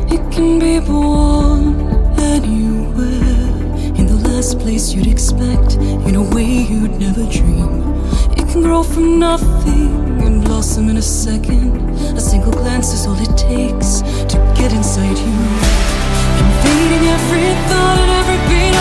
It can be born anywhere, in the last place you'd expect, in a way you'd never dream. It can grow from nothing and blossom in a second. A single glance is all it takes to get inside you, invading every thought and every beat